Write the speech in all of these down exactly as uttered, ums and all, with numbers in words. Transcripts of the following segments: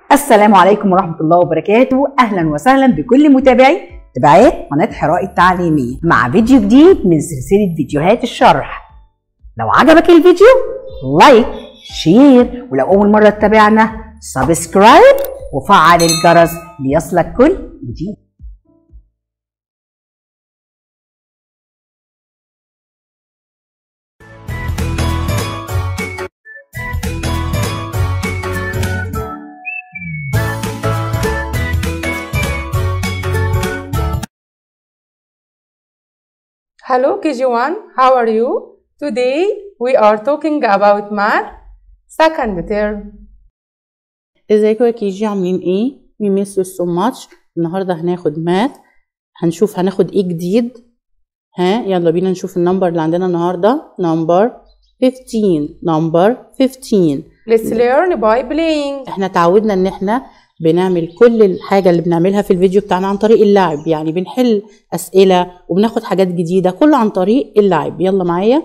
السلام عليكم ورحمة الله وبركاته. أهلا وسهلا بكل متابعي تبعات قناة حراء التعليمية مع فيديو جديد من سلسلة فيديوهات الشرح. لو عجبك الفيديو لايك شير، ولو أول مرة تتابعنا سبسكرايب وفعل الجرس ليصلك كل جديد. Hello K G one, how are you? Today we are talking about math second term. ازيكم يا كي جي، عاملين ايه؟ we miss you so much. النهارده هناخد ماث، هنشوف هناخد ايه جديد. ها يلا بينا نشوف النمبر اللي عندنا النهارده. نمبر fifteen نمبر fifteen. Let's learn by playing. احنا تعودنا ان احنا بنعمل كل الحاجة اللي بنعملها في الفيديو بتاعنا عن طريق اللعب، يعني بنحل أسئلة وبناخد حاجات جديدة كله عن طريق اللعب. يلا معايا.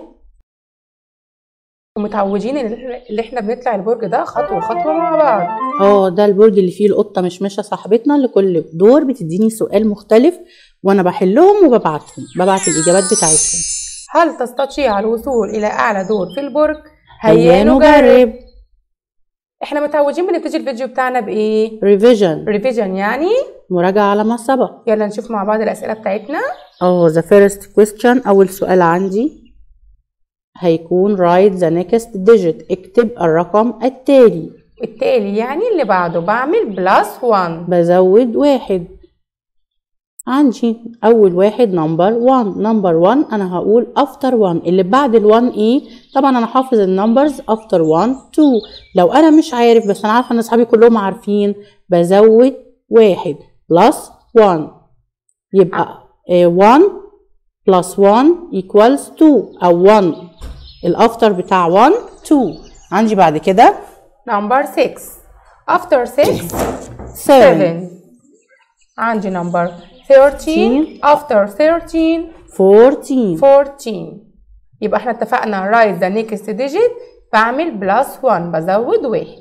متعودين اللي احنا بنطلع البرج ده خطوة خطوة مع بعض. اه ده البرج اللي فيه القطة مشمشة صاحبتنا، اللي كل دور بتديني سؤال مختلف وانا بحلهم وببعتهم ببعت الإجابات بتاعتهم. هل تستطيع الوصول إلى أعلى دور في البرج؟ هيا نجرب. احنا متعودين بنبتدي الفيديو بتاعنا بايه؟ ريفيجن. ريفيجن يعني مراجعة على ما سبق. يلا نشوف مع بعض الأسئلة بتاعتنا. اه the first question، أول سؤال عندي هيكون write the next digit، اكتب الرقم التالي. التالي يعني اللي بعده، بعمل بلس وان، بزود واحد. عندي أول واحد نمبر وان. نمبر وان أنا هقول after وان، اللي بعد الوان إيه؟ طبعا أنا حافظ النمبرز after وان تو. لو أنا مش عارف بس أنا عارفة إن أصحابي كلهم عارفين، بزود واحد بلس وان، يبقى وان بلس وان equals تو، أو وان الأفتر بتاع وان تو. عندي بعد كده نمبر ستة after ستة سبعة. عندي نمبر ثيرتين after ثيرتين فورتين. فورتين. يبقى احنا اتفقنا write the next digit، بعمل بلس وان، بزود واحد.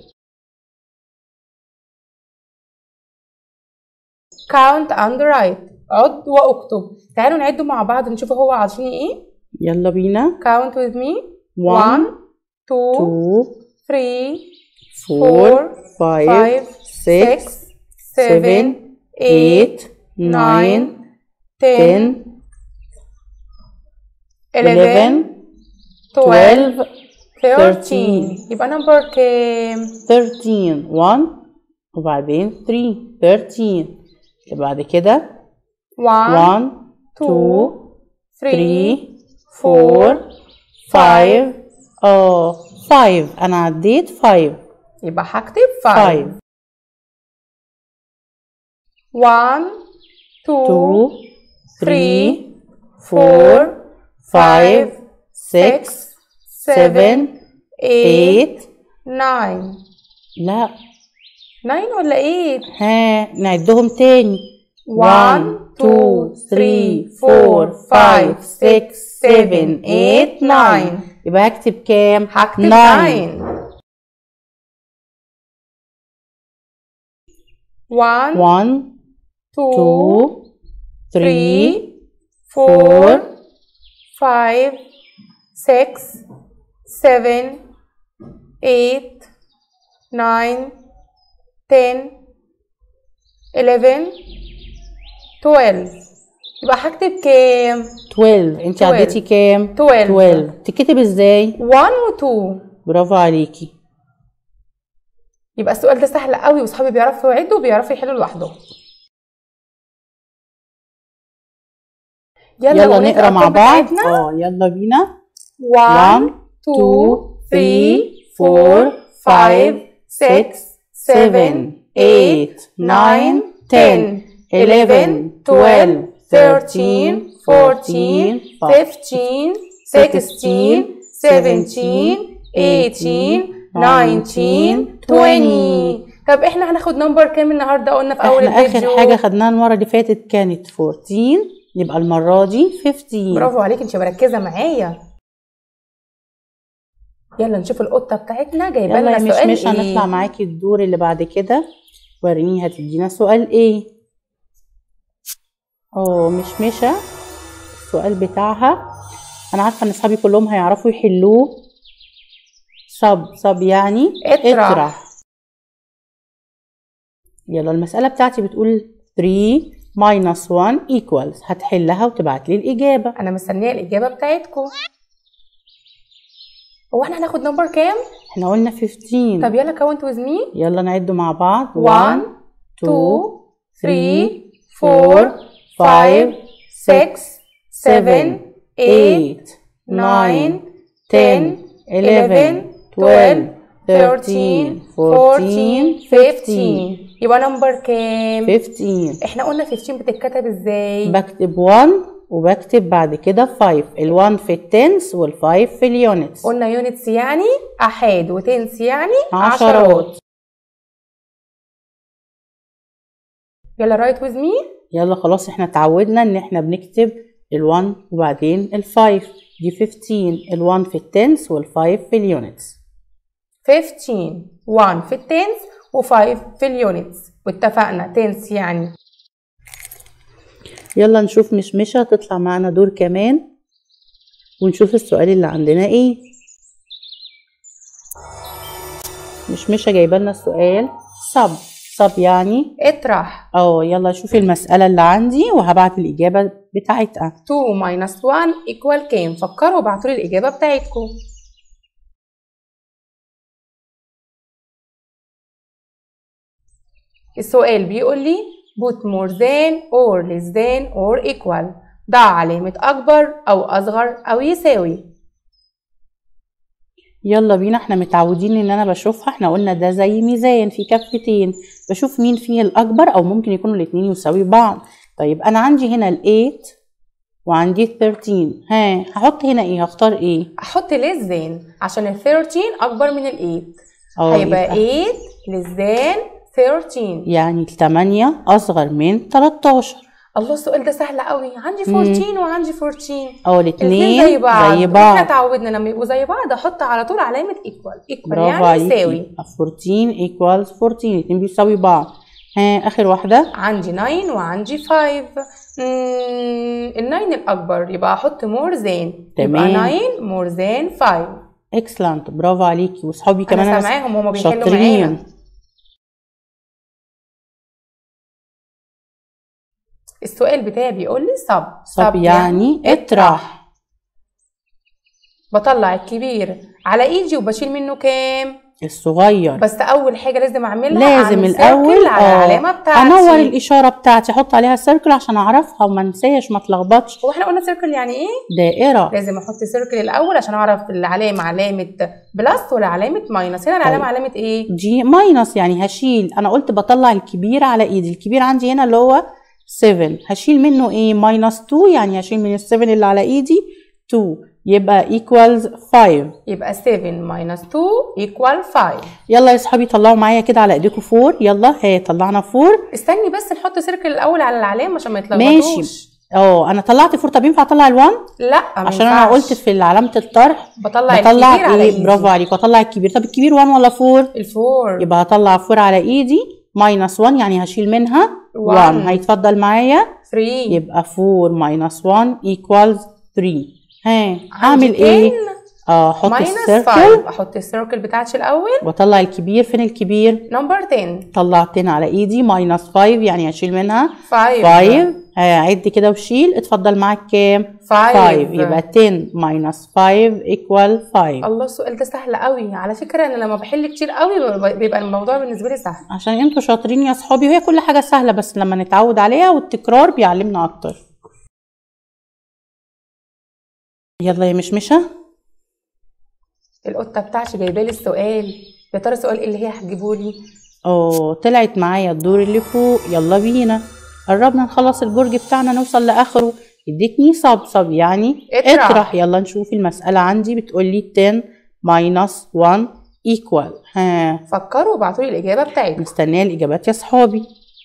count and write، عد واكتب. تعالوا نعد مع بعض نشوف هو عاطيني ايه. يلا بينا. count with me. one two two three four five six seven eight nine ten eleven twelve thirteen. يبقى نمبر كام؟ thirteen. one وبعدين three thirteen. بعد كده one two three four five. اه five انا عديت five، يبقى هكتب five. one two three four five six seven eight nine. لا nine ولا eight؟ ها نعدهم تاني. one two three four five six seven eight nine. يبقى هكتب كام؟ هكتب nine. one one two three four five six seven eight nine ten eleven twelve. يبقى هكتب كام؟ twelve. انت عديتي كام؟ twelve. twelve تكتب ازاي؟ one و two. برافو عليكي. يبقى السؤال ده سهل قوي واصحابي بيعرفوا يعدوا وبيعرفوا يحلوا لوحدهم. يلا, يلا نقرا مع بعض. اه يلا بينا. one two three four five six seven eight nine ten eleven twelve thirteen fourteen fifteen sixteen seventeen eighteen nineteen twenty. طب احنا هناخد نمبر كام النهارده؟ قلنا في اول الفيديو احنا اخر حاجه خدناها المره اللي فاتت كانت fourteen، يبقى المره دي fifteen. برافو عليك، انت مركزه معايا. يلا نشوف القطه بتاعتنا جايبه لنا سؤال. يلا مش مش هنطلع معاكي الدور اللي بعد كده. وريني هتدينا سؤال ايه. اه مشمشة السؤال بتاعها انا عارفة ان اصحابي كلهم هيعرفوا يحلوه. صب صب يعني اطرح. اطرح. يلا المسألة بتاعتي بتقول ثري minus one equals. هتحلها وتبعت لي الإجابة. انا مستنيه الاجابه بتاعتكم. هو احنا هناخد نمبر كام؟ احنا قلنا خمستاشر. طب يلا count with me. يلا نعد مع بعض. one two three four five six seven eight nine ten eleven twelve thirteen fourteen fifteen. يبقى نمبر كام؟ خمستاشر. احنا قلنا خمستاشر بتتكتب ازاي؟ بكتب واحد وبكتب بعد كده خمسة. ال1 في التنس وال5 في اليونتس. قلنا يونتس يعني احاد وتنس يعني عشرات. عشرات. يلا رايت ويز مي. يلا خلاص احنا اتعودنا ان احنا بنكتب ال1 وبعدين ال5. دي خمستاشر. ال1 في التنس وال5 في اليونتس. خمستاشر واحد في التنس و5 في اليونتس. واتفقنا تنس يعني. يلا نشوف مشمشة تطلع معنا دور كمان ونشوف السؤال اللي عندنا ايه. مشمشة جايبه لنا السؤال صب صب يعني اطرح. اه يلا شوفي المسألة اللي عندي وهبعت الإجابة بتاعتها. اتنين minus واحد equal كام؟ فكروا وابعتوا لي الإجابة بتاعتكم. السؤال بيقول لي put more than or less than or equal. ضع علامة أكبر أو أصغر أو يساوي. يلا بينا. احنا متعودين ان انا بشوفها. احنا قلنا ده زي ميزان في كفتين، بشوف مين فيه الأكبر أو ممكن يكونوا الاتنين يساوي بعض. طيب أنا عندي هنا التمانية وعندي التلاتاشر. ها هحط هنا ايه؟ هختار ايه؟ هحط less than عشان التلاتاشر أكبر من التمانية. اه هيبقى تمانية less than تلاتاشر. يعني التمانية أصغر من تلاتاشر. الله السؤال ده سهل قوي. عندي اربعتاشر وعندي اربعتاشر. اه الاتنين زي بعض. زي بعض. احنا اتعودنا لما يبقوا زي بعض احط على طول علامة ايكوال. ايكوال يعني يساوي. اربعتاشر equals اربعتاشر. الاتنين بيساوي بعض. ها آخر واحدة. عندي تسعة وعندي خمسة. التسعة الأكبر يبقى أحط more than. تمام. يبقى تسعة more than خمسة. اكسلنت. برافو عليكي. وصحابي كمان أنا سامعاهم هما بيحلوا شاطرين. معانا. السؤال بتاعي بيقول لي صب صب يعني اطرح. بطلع الكبير على ايدي وبشيل منه كام؟ الصغير. بس اول حاجه لازم اعملها لازم الاول على العلامه بتاعتي. انور الاشاره بتاعتي احط عليها سيركل عشان اعرفها وما انساش ما اتلخبطش. هو احنا قلنا سيركل يعني ايه؟ دائره. لازم احط سيركل الاول عشان اعرف العلامه علامه بلس ولا علامه ماينس. هنا العلامه طيب. علامه ايه؟ دي ماينس يعني هشيل. انا قلت بطلع الكبير على ايدي. الكبير عندي هنا اللي هو سبعة. هشيل منه ايه؟ ماينس اتنين يعني هشيل من السبعة اللي على ايدي اتنين يبقى equals خمسة. يبقى سبعة minus اتنين equal خمسة. يلا يا صحابي طلعوا معايا كده على ايديكم اربعة. يلا ها طلعنا اربعة. استني بس نحط سيركل الاول على العلامه عشان ما يتلخبطوش. ماشي. اه انا طلعت اربعة. طب ينفع اطلع ال1؟ لا عشان انا قلت في علامه الطرح بطلع, بطلع الكبير على ايدي. برافو عليك. واطلع الكبير. طب الكبير واحد ولا اربعة؟ الفور. يبقى هطلع اربعة على ايدي ماينس واحد يعني هشيل منها واحد. هيتفضل معايا تلاتة. يبقى اربعة ماينس واحد equals تلاتة. ها هعمل ايه؟ اه احط السيركل. احط السيركل بتاعتي الاول واطلع الكبير. فين الكبير؟ نمبر عشرة. طلعت عشرة على ايدي ماينس خمسة يعني هشيل منها خمسة. خمسة. ها عد كده وشيل. اتفضل معاك كام؟ خمسة. يبقى عشرة ماينس خمسة equal خمسة. الله السؤال ده سهل قوي. على فكره انا لما بحل كتير قوي بيبقى الموضوع بالنسبه لي سهل. عشان انتوا شاطرين يا صحابي. وهي كل حاجه سهله بس لما نتعود عليها والتكرار بيعلمنا اكتر. يلا يا مشمشه. القطه بتاعتي جايبه لي السؤال. يا ترى السؤال ايه اللي هي هتجيبه لي؟ اه طلعت معايا الدور اللي فوق. يلا بينا. قربنا نخلص البرج بتاعنا نوصل لاخره. اديتني صب صب يعني اطرح. اطرح. يلا نشوف المساله عندي بتقول لي عشرة ماينس واحد equal. ها فكروا وابعتوا لي الاجابه بتاعتكم. مستنيه الاجابات يا صحابي.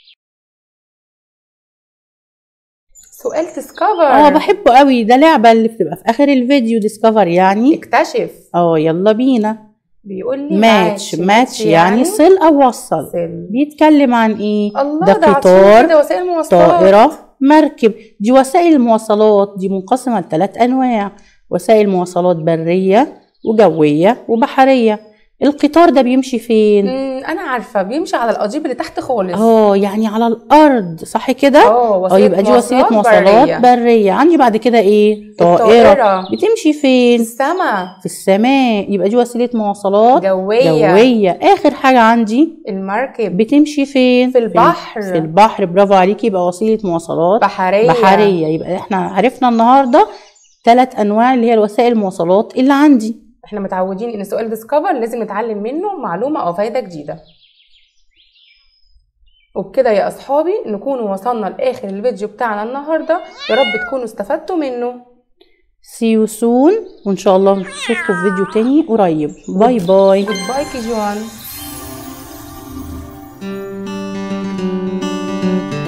سؤال ديسكفر. اه بحبه قوي. ده لعبه اللي بتبقى في اخر الفيديو. ديسكفر يعني اكتشف. اه يلا بينا. بيقول لي ماتش ماتش يعني صل أو وصل. صل. بيتكلم عن إيه؟ الله، ده قطار، ده وسائل مواصلات، طائرة، مركب. دي وسائل المواصلات دي منقسمة لثلاث أنواع: وسائل مواصلات برية وجوية وبحرية. القطار ده بيمشي فين؟ امم انا عارفه، بيمشي على القضيب اللي تحت خالص. اه يعني على الارض، صح كده؟ اه يبقى دي وسيله مواصلات برية. بريه. عندي بعد كده ايه؟ طائره. الطائرة في بتمشي فين؟ السماء. في السماء. يبقى دي وسيله مواصلات جويه. جويه. اخر حاجه عندي المركب. بتمشي فين؟ في البحر. في البحر. برافو عليكي. يبقى وسيله مواصلات بحريه. بحريه. يبقى احنا عرفنا النهارده ثلاث انواع اللي هي الوسائل المواصلات اللي عندي. احنا متعودين ان سؤال ديسكفر لازم نتعلم منه معلومة او فايدة جديدة. وبكده يا اصحابي نكون وصلنا لاخر الفيديو بتاعنا النهاردة. يا رب تكونوا استفدتوا منه. see you soon، وان شاء الله نشوفكم في فيديو تاني قريب. باي باي. جود باي كي جوان.